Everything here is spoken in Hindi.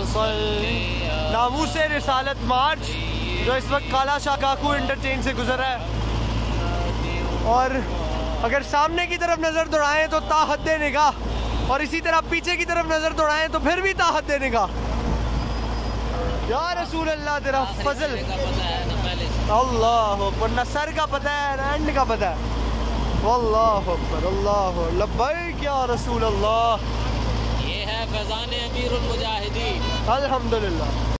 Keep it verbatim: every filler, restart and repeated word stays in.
नामूसे रिसालत मार्च जो इस वक्त काला शाह काकू इंटरचेंज से गुजर रहा है। और अगर सामने की तरफ नजर दौड़ाएं तो ताहद्दे निगाह, और इसी तरह पीछे की तरफ नजर दौड़ाएं तो फिर भी ताहद्दे निगाह। या रसूल अल्लाह तेरा फजल, अल्लाह अकबर, न सर का पता है न एंड का पता है। अल्लाह अकबर, अल्लाह लब्बैक या रसूल अल्लाह। ये है फैज़ान अमीरुल मुजाहिदीन। अल्हम्दुलिल्लाह।